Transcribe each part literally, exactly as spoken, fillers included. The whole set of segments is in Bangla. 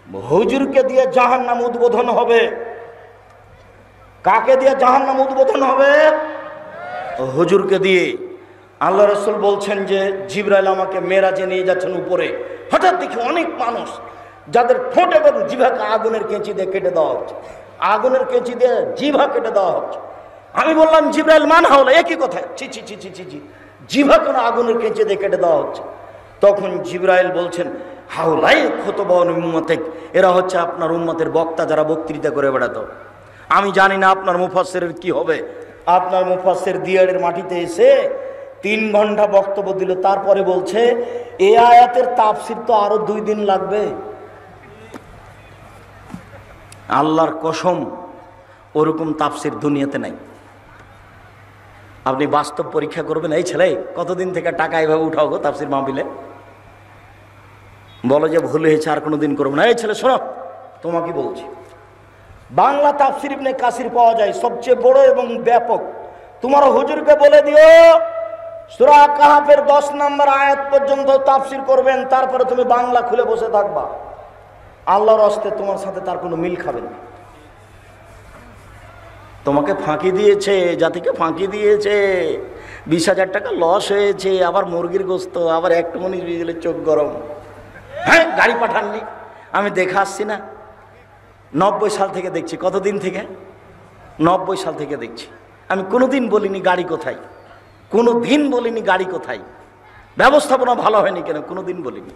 হুজুরকে দিয়ে জাহান্নাম উদ্বোধন হবে। কাকে দিয়ে জাহান্নাম উদ্বোধন হবে? হুজুরকে দিয়ে। আল্লাহ রাসূল বলছেন যে জিবরাইল আমাকে মেরাজে নিয়ে যাচ্ছেন উপরে, হঠাৎ দেখি অনেক মানুষ যাদের ঠোঁট এবং জিভাকে আগুনের কেঁচি দিয়ে কেটে দেওয়া হচ্ছে, আগুনের কেঁচি দিয়ে জিভা কেটে দেওয়া হচ্ছে। আমি বললাম জিবরাইল মান হাওলা, একই কথা, ছি ছি ছি ছি ছি ছি, জিভা কেন আগুনের কেঁচি দিয়ে কেটে দেওয়া হচ্ছে? তখন জিবরাইল বলছেন হাওলাই খুতবান উম্মতিক, এরা হচ্ছে আপনার উম্মতের বক্তা যারা বক্তৃতা করে বেড়াতো। আমি জানি না আপনার মুফাসসিরের কি হবে। আপনার মুফাসসির দিয়াড়ের মাটিতে এসে তিন ঘন্টা বক্তব্য দিল, তারপরে বলছে এই আয়াতের তাফসীর তো আরো দুই দিন লাগবে। আল্লাহর কসম, ওরকম তাফসীর দুনিয়াতে নাই। আপনি বাস্তব পরীক্ষা করবেন। এই ছেলে কতদিন থেকে টাকা এভাবে উঠাও গো তাফসীর মাহফিলে, বলো যে ভুল হয়েছে আর কোনোদিন করবো না। এই ছেলে শোনো, তোমাকে বলছি, বাংলা তাফসীর ইবনে কাসির পাওয়া যায় সবচেয়ে বড় এবং ব্যাপক। তোমার হুজুরকে বলে দিও সূরা কাহফের দশ নম্বর আয়াত পর্যন্ত তাফসীর করবেন, তারপরে তুমি বাংলা খুলে বসে থাকবা। আল্লাহর হস্তে তোমার সাথে তার কোনো মিল খাবে না। তোমাকে ফাঁকি দিয়েছে, জাতিকে ফাঁকি দিয়েছে, বিশ হাজার টাকা লস হয়েছে, আবার মুরগির গোস্ত, আবার একটু মনির গেলে চোখ গরম। হ্যাঁ, গাড়ি পাঠাননি, আমি দেখে আসছি না, নব্বই সাল থেকে দেখছি। কতদিন থেকে? নব্বই সাল থেকে দেখছি। আমি কোনোদিন বলিনি গাড়ি কোথায়, কোনো দিন বলিনি গাড়ি কোথায়, ব্যবস্থাপনা ভালো হয়নি কেন, কোনোদিন বলিনি।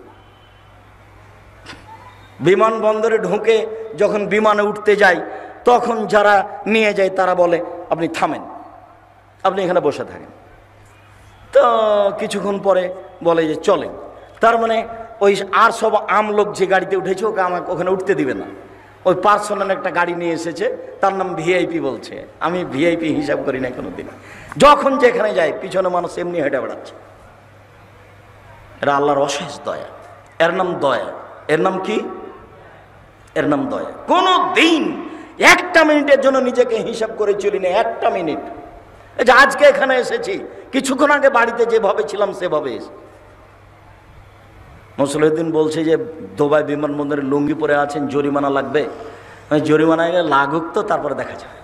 বিমানবন্দরে ঢুকে যখন বিমানে উঠতে যাই, তখন যারা নিয়ে যায় তারা বলে আপনি থামেন, আপনি এখানে বসে থাকেন। তো কিছুক্ষণ পরে বলে যে চলেন। তার মানে ওই আর সব আম লোক যে গাড়িতে উঠেছে ওকে আমাকে ওখানে উঠতে দিবে না। ওই পার্সোনাল একটা গাড়ি নিয়ে এসেছে, তার নাম ভিআইপি বলছে। আমি ভিআইপি হিসাব করি না কোনোদিন। যখন যেখানে যায় পিছনে মানুষ এমনি হেঁটে বেড়াচ্ছে। এরা আল্লাহর অশেষ দয়া, এর নাম দয়া। এর নাম কি? এর নাম দয়া। কোনো দিন একটা মিনিটের জন্য নিজেকে হিসাব করে চলি না, একটা মিনিট। এই যে আজকে এখানে এসেছি, কিছুক্ষণ আগে বাড়িতে যেভাবে ছিলাম সেভাবে এসে। মুসলিউদ্দিন বলছে যে দুবাই বিমানবন্দরে লুঙ্গি পরে আছেন, জরিমানা লাগবে। জরিমানা আগে লাগুক, তো তারপরে দেখা যাবে।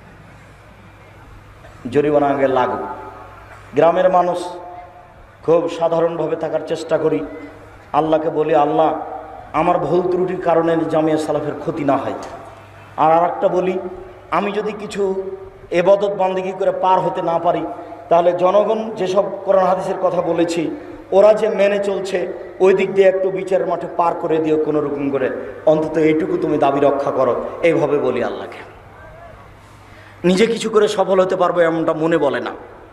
জরিমানা আগে লাগুক। গ্রামের মানুষ খুব সাধারণভাবে থাকার চেষ্টা করি। আল্লাহকে বলি, আল্লাহ আমার ভুল ত্রুটির কারণে জামিয়া সালাফের ক্ষতি না হয়। আর আর একটা বলি, আমি যদি কিছু এবাদত বান্দিগি করে পার হতে না পারি, তাহলে জনগণ যেসব কোরআন হাদিসের কথা বলেছি ওরা যে মেনে চলছে, ওই দিক দিয়ে একটু বিচারের মাঠে পার করে দিও কোনো রকম করে, অন্তত এইটুকু তুমি দাবি রক্ষা করো। এইভাবে বলি আল্লাহকে। নিজে কিছু করে সফল হতে পারবো এমনটা মনে বলে না।